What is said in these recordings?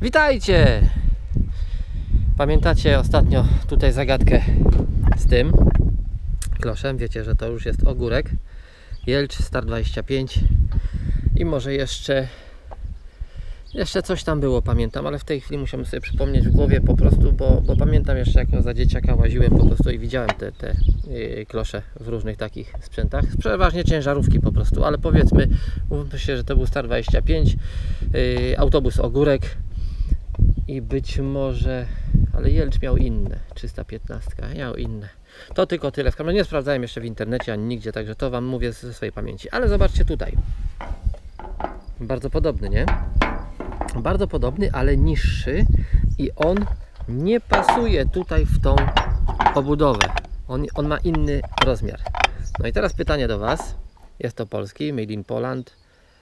Witajcie! Pamiętacie ostatnio tutaj zagadkę z tym kloszem? Wiecie, że to już jest ogórek Jelcz Star 25 i może jeszcze coś tam było, pamiętam, ale w tej chwili musiałem sobie przypomnieć w głowie po prostu, bo pamiętam jeszcze, jak za dzieciaka łaziłem po prostu i widziałem te klosze w różnych takich sprzętach, przeważnie ciężarówki po prostu, ale powiedzmy, mówmy się, że to był Star 25, autobus ogórek i być może, ale Jelcz miał inne, 315 miał inne. To tylko tyle, w każdym razie nie sprawdzałem jeszcze w internecie ani nigdzie, także to Wam mówię ze swojej pamięci, ale zobaczcie tutaj, bardzo podobny, nie? Bardzo podobny, ale niższy i on nie pasuje tutaj w tą obudowę. On ma inny rozmiar. No i teraz pytanie do Was. Jest to polski, Made in Poland.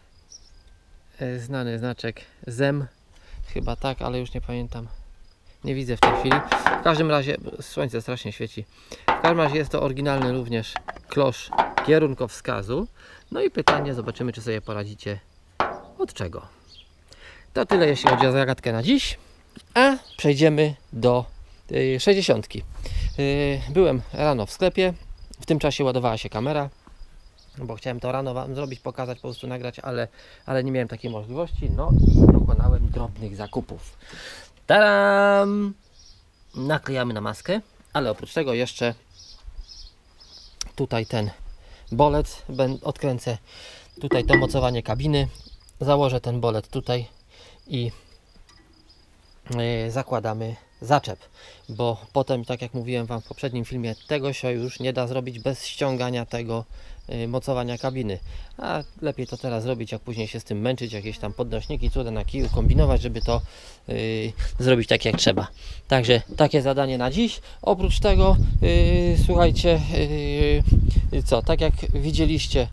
Znany znaczek ZEM. Chyba tak, ale już nie pamiętam. Nie widzę w tej chwili. W każdym razie, słońce strasznie świeci. W każdym razie jest to oryginalny również klosz kierunkowskazu. No i pytanie, zobaczymy, czy sobie poradzicie. Od czego? To tyle, jeśli chodzi o zagadkę na dziś, a przejdziemy do 60. Byłem rano w sklepie, w tym czasie ładowała się kamera, bo chciałem to rano Wam zrobić, pokazać, po prostu nagrać, ale nie miałem takiej możliwości, no i dokonałem drobnych zakupów. Tadam! Naklejamy na maskę, ale oprócz tego jeszcze tutaj ten bolec, odkręcę tutaj to mocowanie kabiny, założę ten bolec tutaj i zakładamy zaczep, bo potem, tak jak mówiłem Wam w poprzednim filmie, tego się już nie da zrobić bez ściągania tego mocowania kabiny, a lepiej to teraz zrobić, jak później się z tym męczyć, jakieś tam podnośniki, cuda na kiju, kombinować, żeby to zrobić tak, jak trzeba. Także takie zadanie na dziś. Oprócz tego słuchajcie, co, tak jak widzieliście,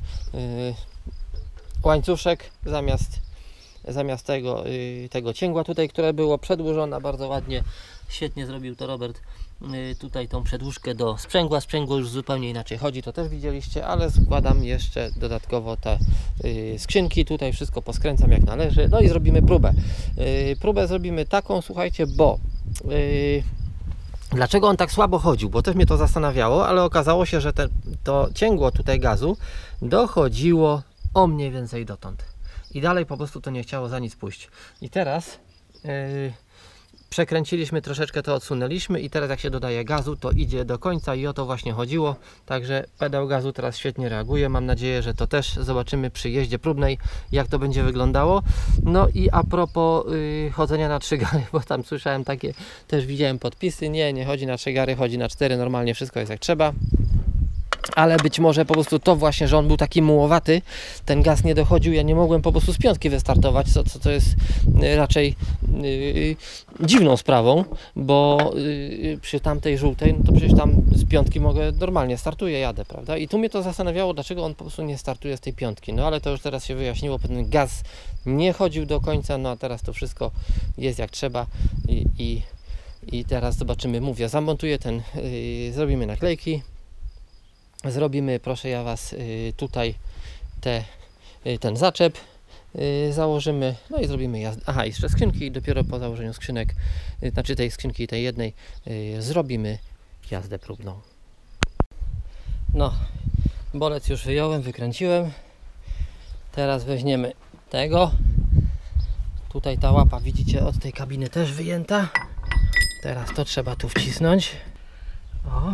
łańcuszek zamiast tego cięgła tutaj, które było przedłużone bardzo ładnie, świetnie zrobił to Robert, tutaj tą przedłużkę do sprzęgła. Sprzęgło już zupełnie inaczej chodzi, to też widzieliście, ale składam jeszcze dodatkowo te skrzynki, tutaj wszystko poskręcam jak należy, no i zrobimy próbę. Próbę zrobimy taką, słuchajcie, bo dlaczego on tak słabo chodził, bo też mnie to zastanawiało, ale okazało się, że to cięgło tutaj gazu dochodziło o mniej więcej dotąd. I dalej po prostu to nie chciało za nic pójść. I teraz przekręciliśmy troszeczkę, to odsunęliśmy i teraz jak się dodaje gazu, to idzie do końca i o to właśnie chodziło. Także pedał gazu teraz świetnie reaguje. Mam nadzieję, że to też zobaczymy przy jeździe próbnej, jak to będzie wyglądało. No i a propos chodzenia na 3 gary, bo tam słyszałem takie, też widziałem podpisy. Nie chodzi na 3 gary, chodzi na 4. Normalnie wszystko jest jak trzeba. Ale być może po prostu to właśnie, że on był taki mułowaty, ten gaz nie dochodził, ja nie mogłem po prostu z piątki wystartować, co jest raczej dziwną sprawą, bo przy tamtej żółtej, no to przecież tam z piątki mogę, normalnie startuję, jadę, prawda? I tu mnie to zastanawiało, dlaczego on po prostu nie startuje z tej piątki, no ale to już teraz się wyjaśniło, bo ten gaz nie chodził do końca, no a teraz to wszystko jest jak trzeba i teraz zobaczymy, mówię, zamontuję zrobimy naklejki. Zrobimy, proszę ja Was, tutaj ten zaczep założymy, no i zrobimy jazdę. Aha, jeszcze skrzynki i dopiero po założeniu skrzynek, znaczy tej skrzynki, tej jednej, zrobimy jazdę próbną. No, bolec już wyjąłem, wykręciłem. Teraz weźmiemy tego. Tutaj ta łapa, widzicie, od tej kabiny też wyjęta. Teraz to trzeba tu wcisnąć. O.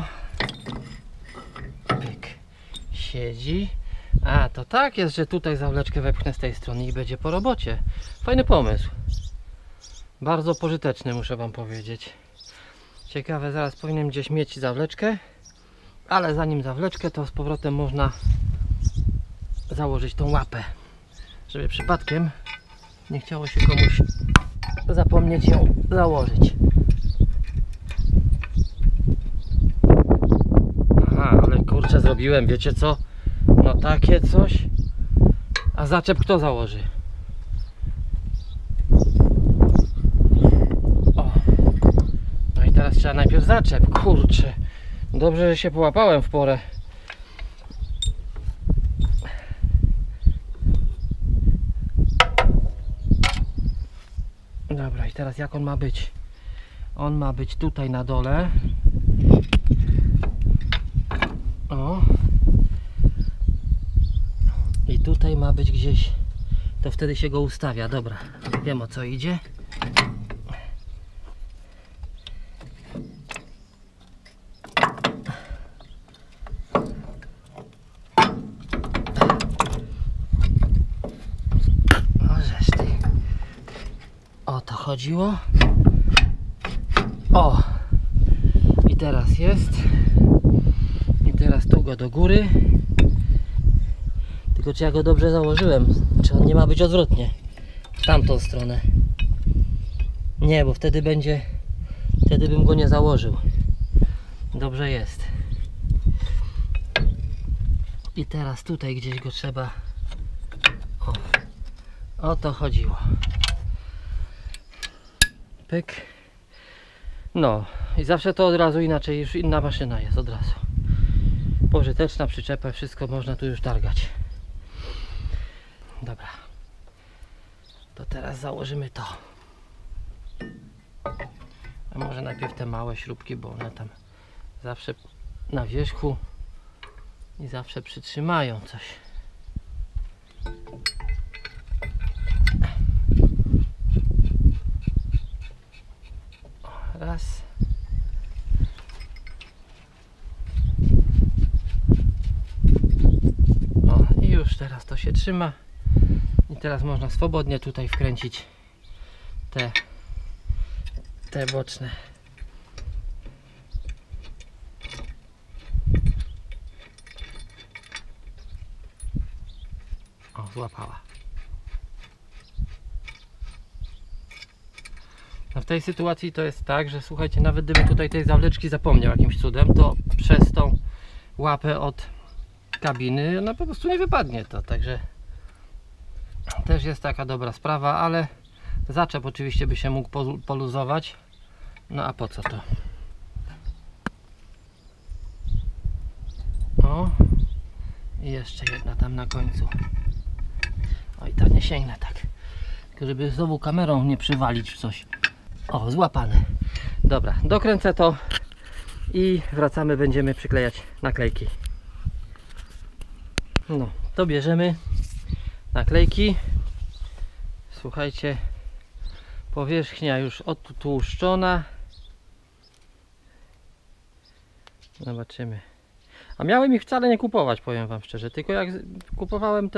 Siedzi. A, to tak jest, że tutaj zawleczkę wepchnę z tej strony i będzie po robocie. Fajny pomysł. Bardzo pożyteczny, muszę Wam powiedzieć. Ciekawe, zaraz powinienem gdzieś mieć zawleczkę, ale zanim zawleczkę, to z powrotem można założyć tą łapę, żeby przypadkiem nie chciało się komuś zapomnieć ją założyć. Ale kurczę, zrobiłem, wiecie co? No takie coś. A zaczep kto założy? O. No i teraz trzeba najpierw zaczep, kurczę. Dobrze, że się połapałem w porę. Dobra, i teraz jak on ma być? On ma być tutaj na dole. O. I tutaj ma być gdzieś, to wtedy się go ustawia. Dobra, wiem o co idzie. Możesz ty. O to chodziło. O! I teraz jest. I teraz tu go do góry. Tylko czy ja go dobrze założyłem? Czy on nie ma być odwrotnie? W tamtą stronę. Nie, bo wtedy będzie... Wtedy bym go nie założył. Dobrze jest. I teraz tutaj gdzieś go trzeba... O to chodziło. Pyk. No i zawsze to od razu inaczej, już inna maszyna jest od razu. Pożyteczna przyczepa, wszystko można tu już targać. Dobra. To teraz założymy to. A może najpierw te małe śrubki, bo one tam zawsze na wierzchu i zawsze przytrzymają coś. Raz. O, i już teraz to się trzyma. I teraz można swobodnie tutaj wkręcić te boczne. O, złapała. No w tej sytuacji to jest tak, że słuchajcie, nawet gdybym tutaj tej zawleczki zapomniał jakimś cudem, to przez tą łapę od kabiny ona po prostu nie wypadnie to, także też jest taka dobra sprawa, ale zaczep oczywiście by się mógł poluzować. No a po co to? O, i jeszcze jedna tam na końcu. Oj, ta nie sięgnę tak, tylko żeby znowu kamerą nie przywalić w coś. O, złapane. Dobra, dokręcę to i wracamy, będziemy przyklejać naklejki. No, to bierzemy naklejki. Słuchajcie, powierzchnia już odtłuszczona. Zobaczymy. A miałem ich wcale nie kupować, powiem wam szczerze, tylko jak kupowałem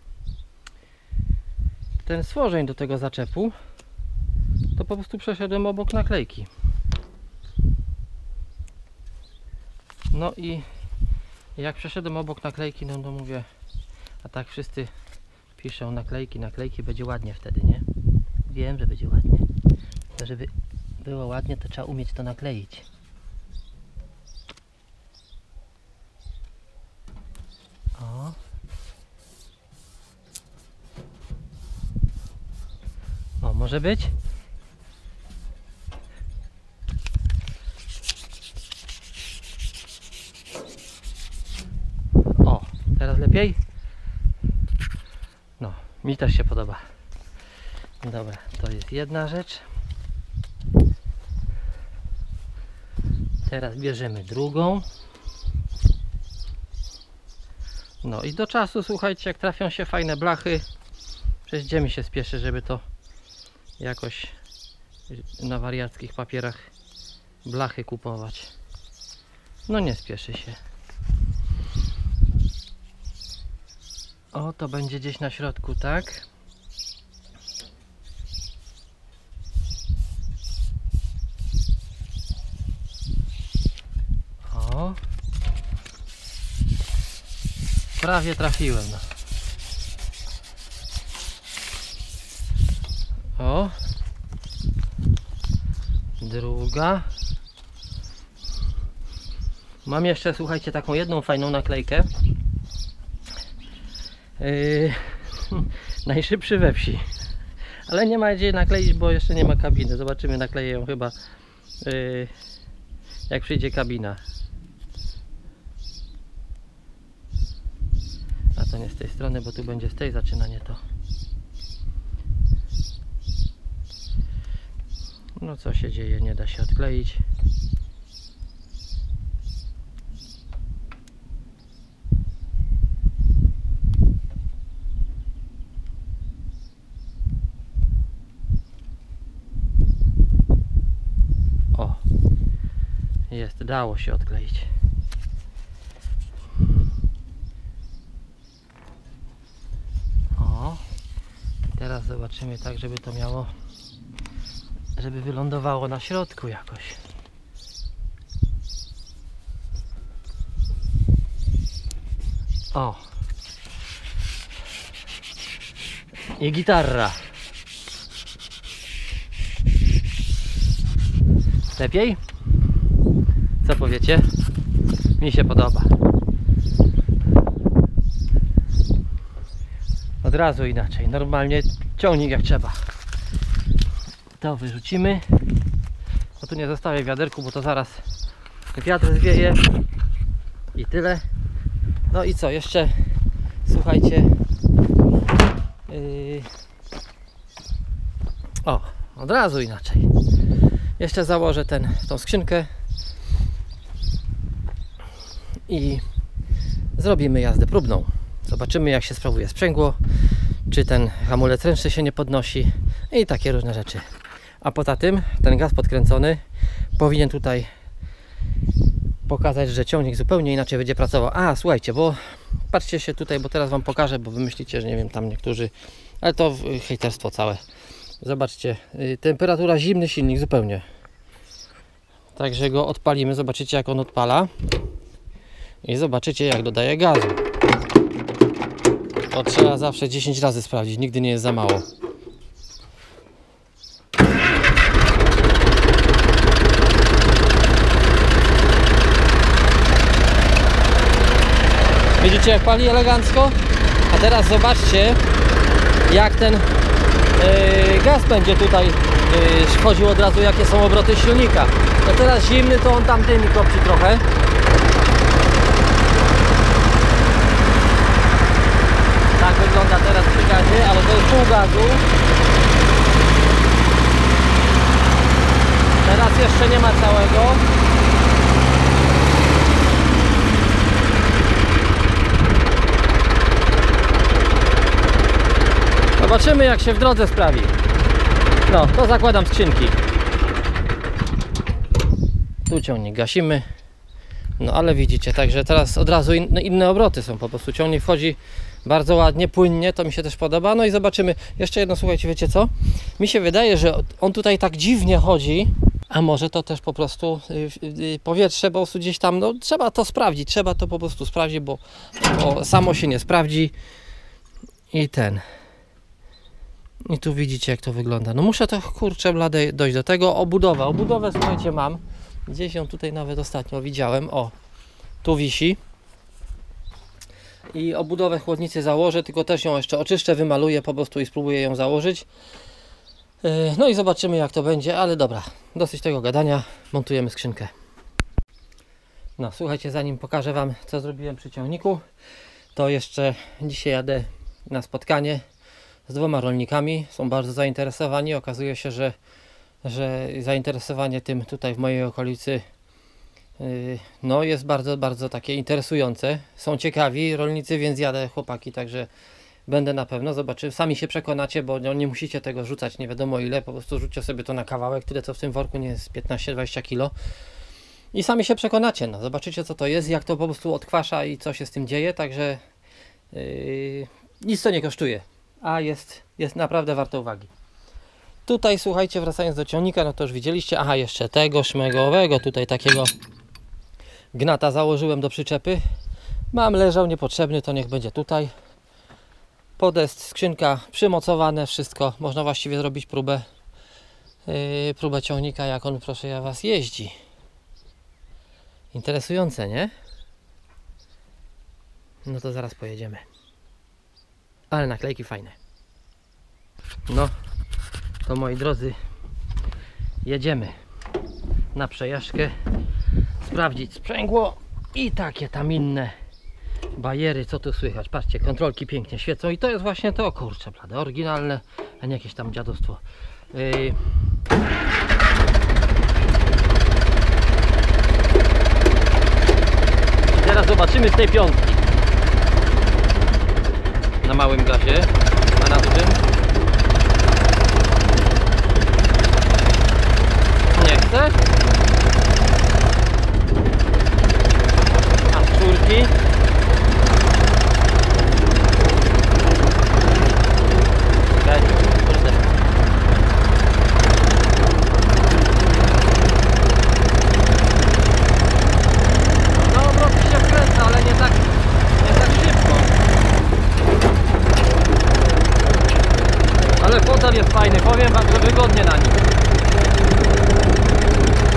ten stworzeń do tego zaczepu, to po prostu przeszedłem obok naklejki. No i jak przeszedłem obok naklejki, no to mówię, a tak wszyscy piszą naklejki, będzie ładnie wtedy, nie? Wiem, że będzie ładnie. To żeby było ładnie, to trzeba umieć to nakleić. O. O, może być? O, teraz lepiej? No, mi też się podoba. Dobra, to jest jedna rzecz. Teraz bierzemy drugą. No i do czasu, słuchajcie, jak trafią się fajne blachy, przecież gdzie mi się spieszy, żeby to jakoś na wariackich papierach blachy kupować. No nie spieszy się. O, to będzie gdzieś na środku, tak? O. Prawie trafiłem, no. O. Druga. Mam jeszcze, słuchajcie, taką jedną fajną naklejkę. Najszybszy we wsi. Ale nie ma gdzie nakleić, bo jeszcze nie ma kabiny. Zobaczymy, nakleję ją chyba jak przyjdzie kabina. A to nie z tej strony, bo tu będzie z tej zaczynanie to. No co się dzieje, nie da się odkleić. O, jest, dało się odkleić. O, i teraz zobaczymy tak, żeby to miało, żeby wylądowało na środku jakoś. O, i gitarra. Lepiej? Co powiecie? Mi się podoba. Od razu inaczej. Normalnie ciągnik jak trzeba. To wyrzucimy. Bo tu nie zostawię w wiaderku, bo to zaraz wiatr zwieje. I tyle. No i co? Jeszcze słuchajcie. O, od razu inaczej. Jeszcze założę tą skrzynkę i zrobimy jazdę próbną. Zobaczymy, jak się sprawuje sprzęgło, czy ten hamulec ręczny się nie podnosi i takie różne rzeczy. A poza tym ten gaz podkręcony powinien tutaj pokazać, że ciągnik zupełnie inaczej będzie pracował. A, słuchajcie, bo patrzcie się tutaj, bo teraz wam pokażę, bo wy myślicie, że nie wiem, tam niektórzy, ale to hejterstwo całe. Zobaczcie, temperatura, zimny silnik zupełnie. Także go odpalimy, zobaczycie, jak on odpala i zobaczycie, jak dodaje gazu. To trzeba zawsze 10 razy sprawdzić, nigdy nie jest za mało. Widzicie, jak pali elegancko? A teraz zobaczcie, jak ten gaz będzie tutaj wchodził od razu, jakie są obroty silnika. No teraz zimny, to on tam dymi kopci trochę. Tak wygląda teraz przy gazie, ale to jest pół gazu. Teraz jeszcze nie ma całego. Zobaczymy, jak się w drodze sprawi. No, to zakładam skrzynki. Tu ciągnik gasimy. No ale widzicie, także teraz od razu inne obroty są po prostu. Ciągnik wchodzi bardzo ładnie, płynnie, to mi się też podoba. No i zobaczymy. Jeszcze jedno, słuchajcie, wiecie co? Mi się wydaje, że on tutaj tak dziwnie chodzi. A może to też po prostu powietrze po prostu gdzieś tam, no trzeba to sprawdzić. Trzeba to po prostu sprawdzić, bo samo się nie sprawdzi. I I tu widzicie, jak to wygląda. No muszę to, kurczę blade, dojść do tego. Obudowę, słuchajcie, mam. Gdzieś ją tutaj nawet ostatnio widziałem. O, tu wisi. I obudowę chłodnicy założę, tylko też ją jeszcze oczyszczę, wymaluję po prostu i spróbuję ją założyć. No i zobaczymy, jak to będzie, ale dobra, dosyć tego gadania, montujemy skrzynkę. No słuchajcie, zanim pokażę wam, co zrobiłem przy ciągniku, to jeszcze dzisiaj jadę na spotkanie z 2 rolnikami. Są bardzo zainteresowani. Okazuje się, że zainteresowanie tym tutaj w mojej okolicy no jest bardzo, bardzo takie interesujące. Są ciekawi rolnicy, więc jadę, chłopaki, także będę na pewno. Zobaczymy, sami się przekonacie, bo nie musicie tego rzucać nie wiadomo ile, po prostu rzućcie sobie to na kawałek, tyle co w tym worku nie jest 15-20 kg i sami się przekonacie, no zobaczycie, co to jest, jak to po prostu odkwasza i co się z tym dzieje, także nic to nie kosztuje, a jest naprawdę warte uwagi. Tutaj słuchajcie, wracając do ciągnika, no to już widzieliście, aha, jeszcze tego szmegowego tutaj takiego gnata założyłem do przyczepy. Mam, leżał niepotrzebny, to niech będzie tutaj. Podest, skrzynka, przymocowane, wszystko. Można właściwie zrobić próbę ciągnika, jak on, proszę ja was, jeździ. Interesujące, nie? No to zaraz pojedziemy. Ale naklejki fajne. No, to moi drodzy, jedziemy na przejażdżkę, sprawdzić sprzęgło i takie tam inne bajery, co tu słychać. Patrzcie, kontrolki pięknie świecą i to jest właśnie to, kurczę blade, oryginalne, a nie jakieś tam dziadostwo. Zobaczymy z tej piątki. Na małym gazie, a na dużym nie chce. A z czwórki jest fajny, powiem wam, że wygodnie na nim.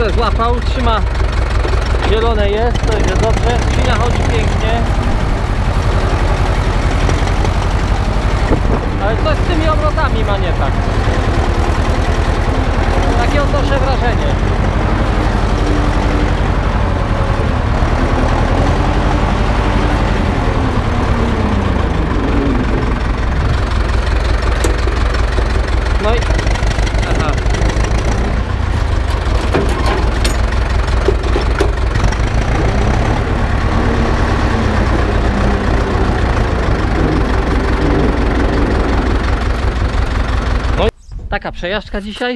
skórę złapał, trzyma, zielone jest, to idzie dobrze, skrzynia chodzi pięknie. Ale coś z tymi obrotami ma nie tak. Takie odnoszę wrażenie. No i... Aha. No i taka przejażdżka dzisiaj.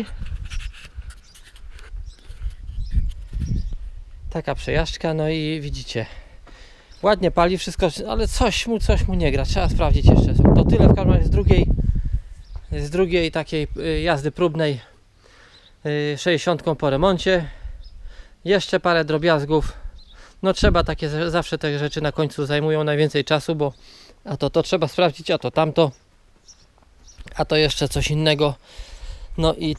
Taka przejażdżka, no i widzicie. Ładnie pali wszystko, ale coś mu nie gra. Trzeba sprawdzić jeszcze. To tyle w każdym razie z drugiej takiej jazdy próbnej 60 po remoncie. Jeszcze parę drobiazgów. No trzeba takie, zawsze te rzeczy na końcu zajmują najwięcej czasu, bo a to trzeba sprawdzić, a to tamto, a to jeszcze coś innego. No i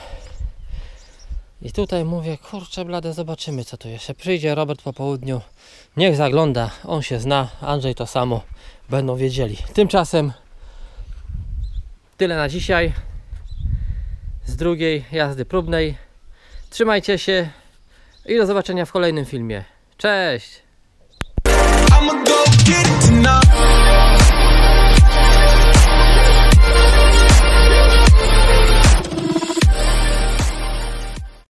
i tutaj mówię, kurczę blade, zobaczymy co tu jeszcze. Przyjdzie Robert po południu, niech zagląda, on się zna, Andrzej to samo, będą wiedzieli. Tymczasem tyle na dzisiaj z drugiej jazdy próbnej. Trzymajcie się i do zobaczenia w kolejnym filmie. Cześć!